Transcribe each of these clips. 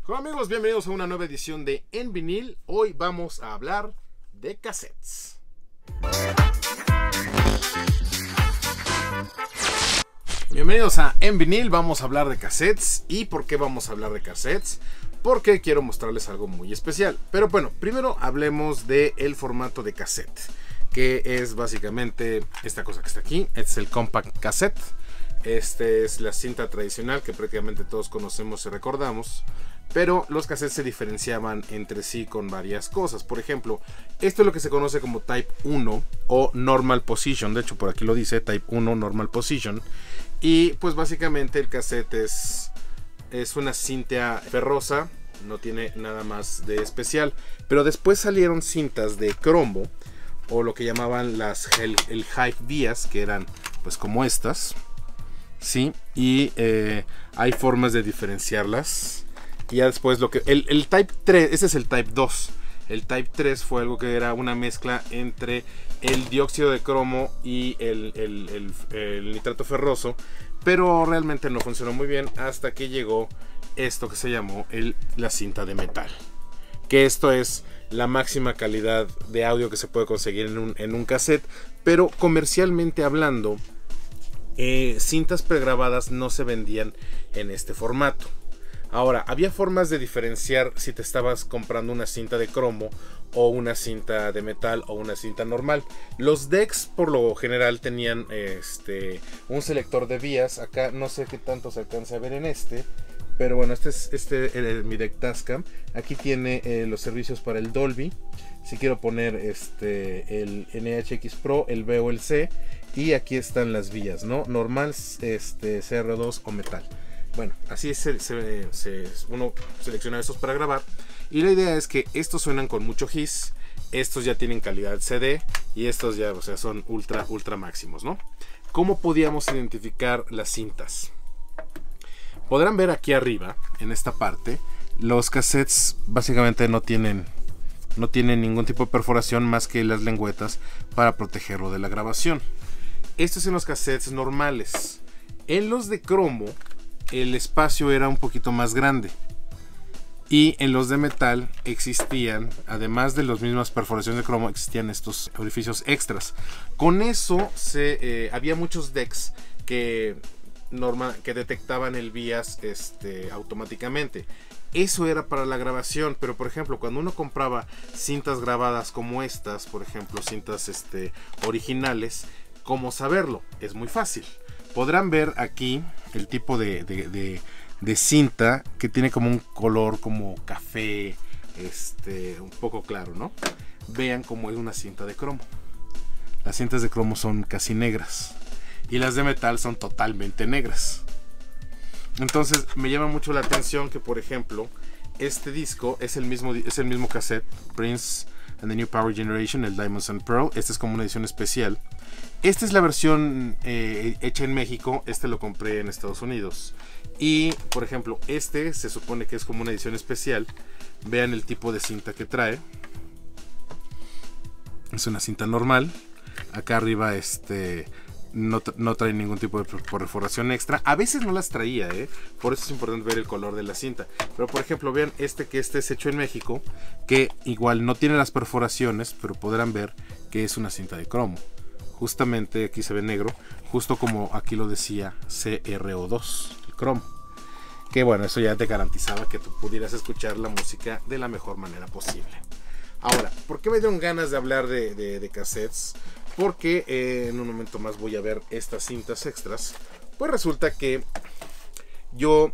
Hola amigos, bienvenidos a una nueva edición de En Vinil. Hoy vamos a hablar de cassettes. Bienvenidos a En Vinil, vamos a hablar de cassettes. ¿Y por qué vamos a hablar de cassettes? Porque quiero mostrarles algo muy especial. Pero bueno, primero hablemos del formato de cassette, que es básicamente esta cosa que está aquí. Este es el compact cassette. Este es la cinta tradicional que prácticamente todos conocemos y recordamos. Pero los cassettes se diferenciaban entre sí con varias cosas. Por ejemplo, esto es lo que se conoce como Type 1 o Normal Position. De hecho, por aquí lo dice, Type 1 Normal Position. Y pues básicamente el cassette es una cinta ferrosa. No tiene nada más de especial. Pero después salieron cintas de cromo, o lo que llamaban el Hive Díaz, que eran pues como estas. Sí, y hay formas de diferenciarlas. Y ya después el Type 3, ese es el Type 2. El Type 3 fue algo que era una mezcla entre el dióxido de cromo y el nitrato ferroso. Pero realmente no funcionó muy bien hasta que llegó esto que se llamó la cinta de metal. Que esto es la máxima calidad de audio que se puede conseguir en un cassette. Pero comercialmente hablando, cintas pregrabadas no se vendían en este formato. Ahora, había formas de diferenciar si te estabas comprando una cinta de cromo o una cinta de metal o una cinta normal. Los decks por lo general tenían un selector de vías. Acá no sé qué tanto se alcanza a ver en pero bueno, este es mi deck Tascam. Aquí tiene los servicios para el Dolby. Si quiero poner el NHX Pro, el B o el C. Y aquí están las vías, ¿no? Normal, CR2 o metal. Bueno, así uno selecciona estos para grabar. Y la idea es que estos suenan con mucho hiss. Estos ya tienen calidad CD. Y estos ya, son ultra máximos, ¿no? ¿Cómo podíamos identificar las cintas? Podrán ver aquí arriba, en esta parte, los cassettes básicamente no tienen ningún tipo de perforación más que las lengüetas para protegerlo de la grabación. Esto es en los cassettes normales. En los de cromo, el espacio era un poquito más grande. Y en los de metal existían, además de las mismas perforaciones de cromo, existían estos orificios extras. Con eso había muchos decks que detectaban el bias automáticamente. Eso era para la grabación, pero por ejemplo, cuando uno compraba cintas grabadas como estas, por ejemplo, cintas originales, ¿cómo saberlo? Es muy fácil. Podrán ver aquí el tipo de cinta que tiene como un color como café, un poco claro, ¿no? Vean cómo es una cinta de cromo. Las cintas de cromo son casi negras y las de metal son totalmente negras. Entonces me llama mucho la atención que, por ejemplo, este disco es el mismo cassette, Prince and the New Power Generation, el Diamonds and Pearl. Esta es como una edición especial. Esta es la versión hecha en México. Lo compré en Estados Unidos. Y por ejemplo, se supone que es como una edición especial. Vean el tipo de cinta que trae. Es una cinta normal. Acá arriba no trae ningún tipo de perforación extra. A veces no las traía, por eso es importante ver el color de la cinta. Pero por ejemplo, vean que este es hecho en México, que igual no tiene las perforaciones, pero podrán ver que es una cinta de cromo. Justamente aquí se ve negro, justo como aquí lo decía CRO2, el cromo. Que bueno, eso ya te garantizaba que tú pudieras escuchar la música de la mejor manera posible. Ahora, ¿por qué me dieron ganas de hablar de cassettes? Porque en un momento más voy a ver estas cintas extras. Pues resulta que yo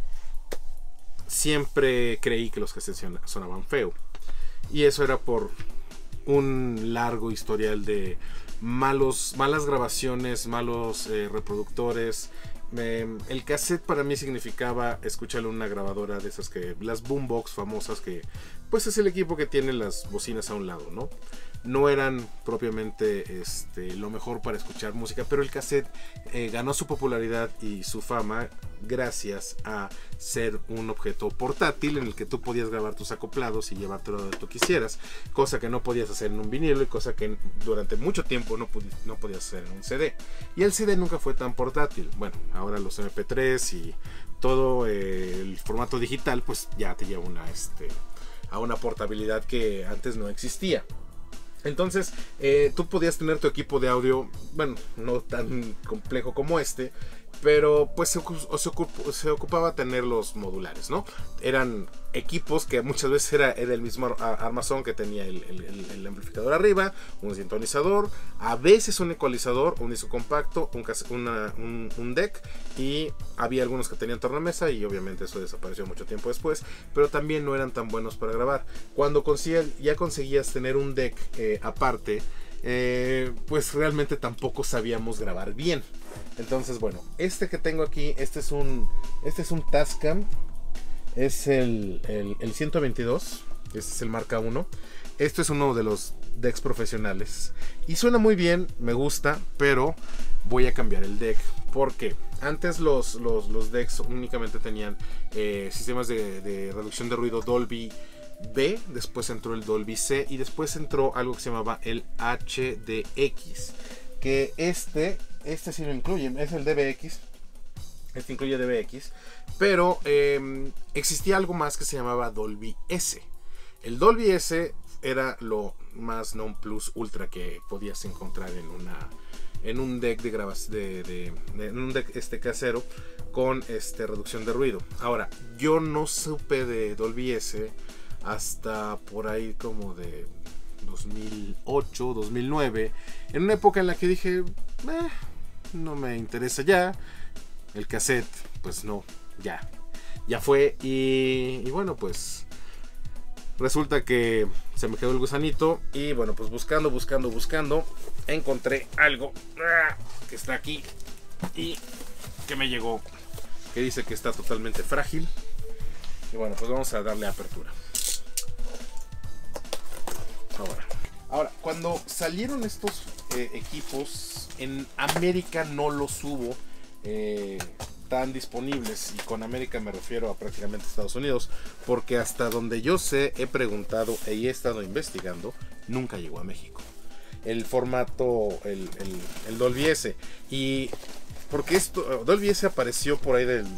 siempre creí que los cassettes sonaban feo. Y eso era por un largo historial de malas grabaciones, malos reproductores. El cassette para mí significaba escucharlo en una grabadora de esas las boombox famosas, que pues es el equipo que tiene las bocinas a un lado, ¿no? No eran propiamente lo mejor para escuchar música, pero el cassette ganó su popularidad y su fama gracias a ser un objeto portátil en el que tú podías grabar tus acoplados y llevártelo donde tú quisieras, cosa que no podías hacer en un vinilo y cosa que durante mucho tiempo no podías hacer en un CD. Y el CD nunca fue tan portátil. Bueno, ahora los MP3 y todo el formato digital pues ya te lleva a una portabilidad que antes no existía. Entonces tú podías tener tu equipo de audio, bueno, no tan complejo como pero pues se ocupaba tener los modulares, ¿no? Eran equipos que muchas veces era el mismo armazón que tenía el amplificador arriba, un sintonizador, a veces un ecualizador, un disco compacto, un deck, y había algunos que tenían tornamesa, y obviamente eso desapareció mucho tiempo después, pero también no eran tan buenos para grabar. Cuando ya conseguías tener un deck aparte, pues realmente tampoco sabíamos grabar bien. Entonces, bueno, que tengo aquí, este es un Tascam, es el 122, este es el marca 1. Esto es uno de los decks profesionales y suena muy bien, me gusta, pero voy a cambiar el deck porque antes los decks únicamente tenían sistemas de reducción de ruido Dolby B, después entró el Dolby C y después entró algo que se llamaba el HDX, que este sí lo incluye, es el DBX. Este incluye DBX, pero existía algo más que se llamaba Dolby S. El Dolby S era lo más non plus ultra que podías encontrar en un deck de grabación, en un deck casero con reducción de ruido. Ahora, yo no supe de Dolby S hasta por ahí como de 2008, 2009, en una época en la que dije, no me interesa ya, el cassette, pues no, ya fue, y bueno, pues resulta que se me quedó el gusanito, y bueno, pues buscando, encontré algo que está aquí, y que me llegó, que dice que está totalmente frágil, y bueno, pues vamos a darle apertura. Ahora, cuando salieron estos equipos, en América no los hubo tan disponibles, y con América me refiero a prácticamente Estados Unidos, porque hasta donde yo sé, he preguntado y he estado investigando, nunca llegó a México el formato, el Dolby S, y porque Dolby S apareció por ahí del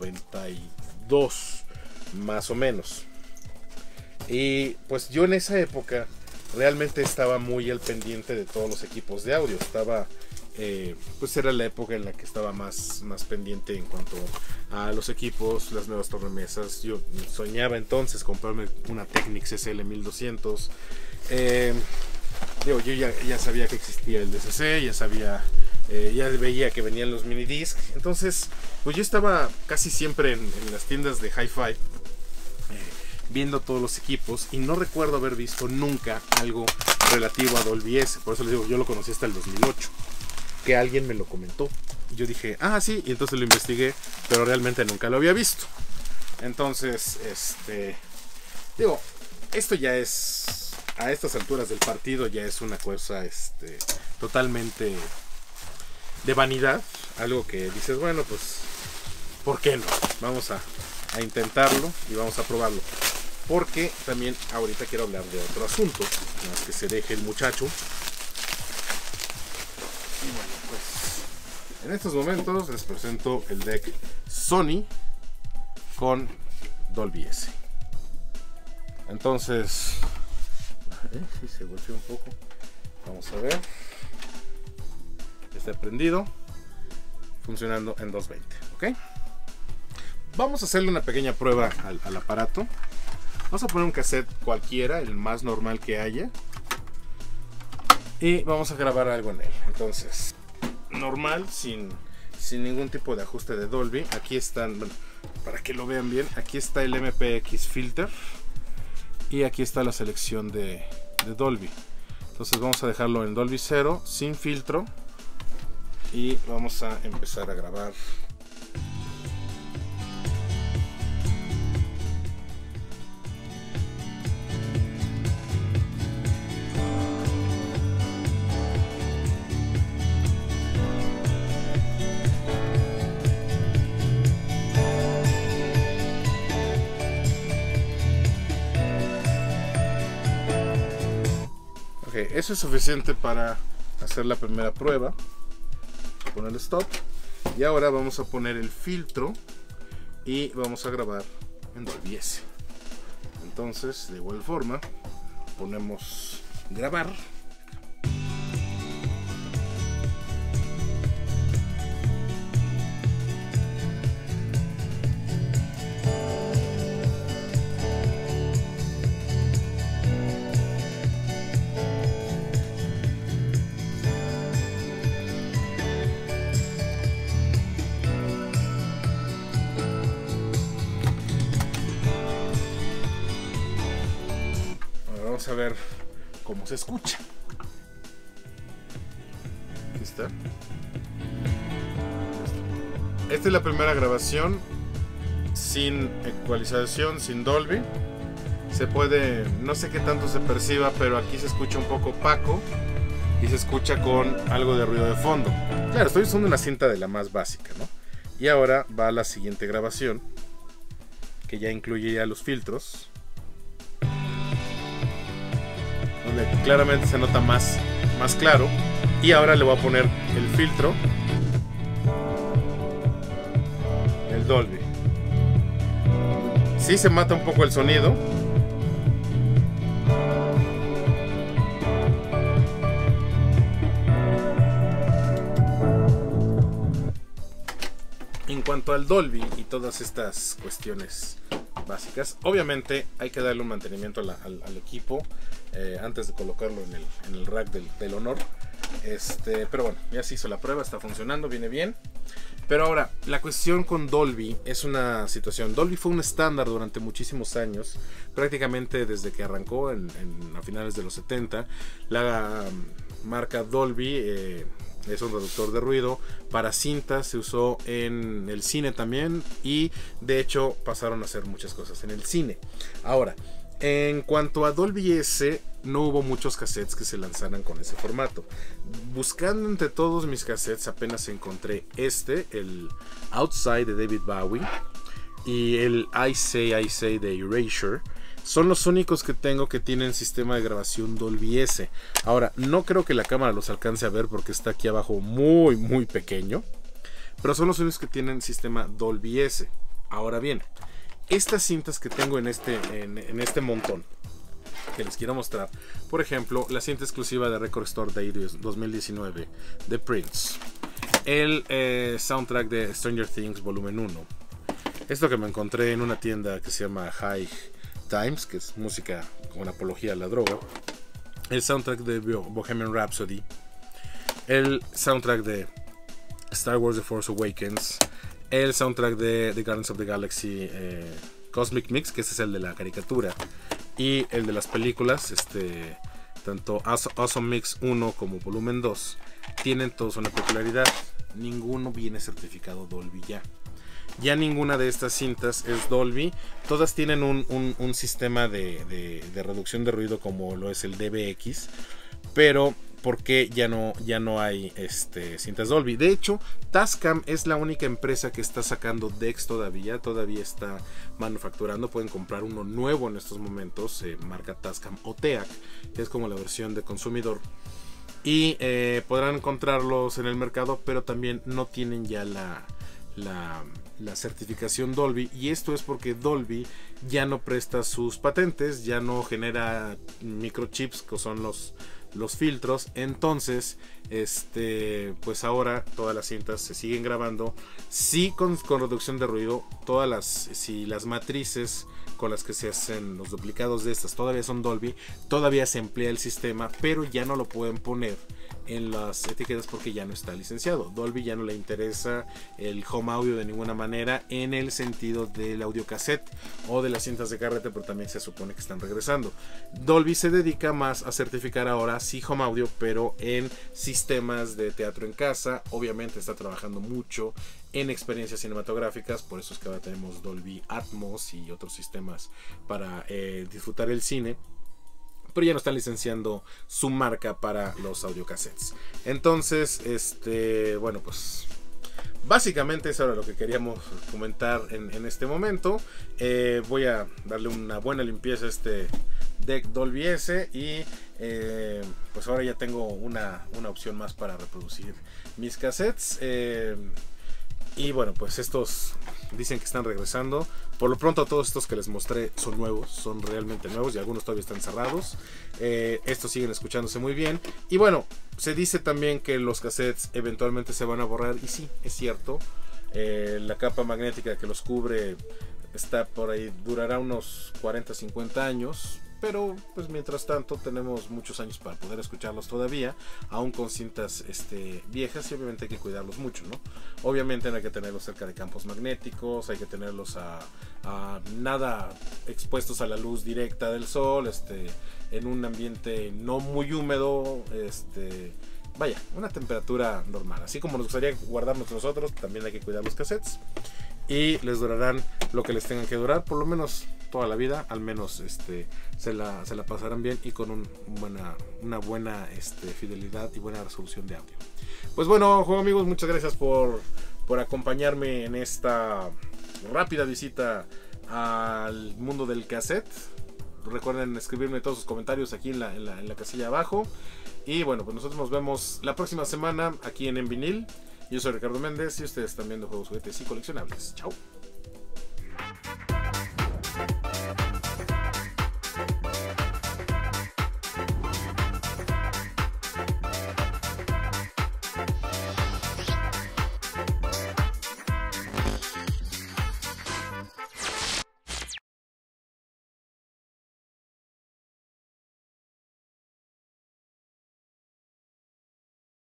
92 más o menos, y pues yo en esa época realmente estaba muy al pendiente de todos los equipos de audio. Pues era la época en la que estaba más pendiente en cuanto a los equipos, las nuevas tornamesas. Yo soñaba entonces comprarme una Technics SL1200. Yo ya sabía que existía el DCC, ya veía que venían los mini disc. Entonces, pues yo estaba casi siempre en las tiendas de Hi-Fi, viendo todos los equipos, y no recuerdo haber visto nunca algo relativo a Dolby S. Por eso les digo, yo lo conocí hasta el 2008, que alguien me lo comentó, y yo dije, sí, y entonces lo investigué, pero realmente nunca lo había visto. Entonces, esto ya es, a estas alturas del partido, ya es una cosa totalmente de vanidad, algo que dices, bueno, pues, ¿por qué no? Vamos a intentarlo y vamos a probarlo. Porque también ahorita quiero hablar de otro asunto, más que se deje el muchacho. Y bueno, pues en estos momentos les presento el deck Sony con Dolby S. Entonces, si se golpeó un poco, vamos a ver. Está prendido, funcionando en 220, ¿ok? Vamos a hacerle una pequeña prueba al aparato. Vamos a poner un cassette cualquiera, el más normal que haya, y vamos a grabar algo en él. Entonces, normal, sin ningún tipo de ajuste de Dolby. Aquí están, bueno, para que lo vean bien, aquí está el MPX Filter y aquí está la selección de Dolby. Entonces vamos a dejarlo en Dolby 0, sin filtro, y vamos a empezar a grabar. Eso es suficiente para hacer la primera prueba. Poner el stop, y ahora vamos a poner el filtro y vamos a grabar en Dolby S. Entonces, de igual forma, ponemos grabar. Vamos a ver cómo se escucha. Aquí está. Esta es la primera grabación sin ecualización, sin Dolby. Se puede, no sé qué tanto se perciba, pero aquí se escucha un poco opaco y se escucha con algo de ruido de fondo. Claro, estoy usando una cinta de la más básica, ¿no? Y ahora va la siguiente grabación, que ya incluye ya los filtros, donde claramente se nota más claro. Y ahora le voy a poner el filtro, el Dolby. Sí se mata un poco el sonido, en cuanto al Dolby y todas estas cuestiones básicas. Obviamente hay que darle un mantenimiento al equipo antes de colocarlo en el rack del honor. Pero bueno, ya se hizo la prueba, está funcionando, viene bien. Pero ahora, la cuestión con Dolby es una situación. Dolby fue un estándar durante muchísimos años, prácticamente desde que arrancó a finales de los 70. La marca Dolby es un reductor de ruido para cintas, se usó en el cine también, y de hecho pasaron a hacer muchas cosas en el cine. Ahora, en cuanto a Dolby S, no hubo muchos cassettes que se lanzaran con ese formato. Buscando entre todos mis cassettes, apenas encontré el Outside de David Bowie y el I Say de Erasure. Son los únicos que tengo que tienen sistema de grabación Dolby S. Ahora, no creo que la cámara los alcance a ver porque está aquí abajo muy pequeño, pero son los únicos que tienen sistema Dolby S. Ahora bien, estas cintas que tengo en este montón que les quiero mostrar, por ejemplo, la cinta exclusiva de Record Store Day 2019 de Prince, el soundtrack de Stranger Things volumen 1, esto que me encontré en una tienda que se llama High Times, que es música con apología a la droga, el soundtrack de Bohemian Rhapsody, el soundtrack de Star Wars The Force Awakens, el soundtrack de The Guardians of the Galaxy Cosmic Mix, que ese es el de la caricatura, y el de las películas, tanto Awesome Mix 1 como volumen 2, tienen todos una peculiaridad: ninguno viene certificado Dolby ya ninguna de estas cintas es Dolby. Todas tienen un sistema de reducción de ruido como lo es el DBX, pero ¿por qué ya no hay cintas Dolby? De hecho, Tascam es la única empresa que está sacando DECs todavía está manufacturando. Pueden comprar uno nuevo en estos momentos, marca Tascam o TEAC, que es como la versión de consumidor, y podrán encontrarlos en el mercado, pero también no tienen ya la certificación Dolby, y esto es porque Dolby ya no presta sus patentes, ya no genera microchips, que son los filtros. Entonces pues ahora todas las cintas se siguen grabando, sí, con reducción de ruido. Si las matrices con las que se hacen los duplicados de estas todavía son Dolby, todavía se emplea el sistema, pero ya no lo pueden poner en las etiquetas porque ya no está licenciado. Dolby ya no le interesa el home audio de ninguna manera, en el sentido del audio cassette o de las cintas de carrete, pero también se supone que están regresando. Dolby se dedica más a certificar ahora sí home audio, pero en sistemas de teatro en casa. Obviamente está trabajando mucho en experiencias cinematográficas, por eso es que ahora tenemos Dolby Atmos y otros sistemas para disfrutar el cine, pero ya no están licenciando su marca para los audiocassettes. Entonces, bueno, pues básicamente eso era lo que queríamos comentar en este momento. Voy a darle una buena limpieza a este deck Dolby S y pues ahora ya tengo una opción más para reproducir mis cassettes. Y bueno, pues estos dicen que están regresando. Por lo pronto todos estos que les mostré son nuevos, son realmente nuevos y algunos todavía están cerrados. Estos siguen escuchándose muy bien. Y bueno, se dice también que los cassettes eventualmente se van a borrar. Y sí, es cierto. La capa magnética que los cubre está por ahí, durará unos 40-50 años. Pero pues mientras tanto tenemos muchos años para poder escucharlos todavía, aún con cintas viejas, y obviamente hay que cuidarlos mucho, ¿no? Obviamente no hay que tenerlos cerca de campos magnéticos, hay que tenerlos a nada expuestos a la luz directa del sol, en un ambiente no muy húmedo, vaya, una temperatura normal. Así como nos gustaría guardarnos nosotros, también hay que cuidar los cassettes. Y les durarán lo que les tengan que durar, por lo menos toda la vida. Al menos se la pasarán bien y con una buena fidelidad y buena resolución de audio. Pues bueno, juego amigos, muchas gracias por acompañarme en esta rápida visita al mundo del cassette. Recuerden escribirme todos sus comentarios aquí en la casilla abajo. Y bueno, pues nosotros nos vemos la próxima semana aquí en Vinil. Yo soy Ricardo Méndez y ustedes están viendo Juegos, Juguetes y Coleccionables. Chao.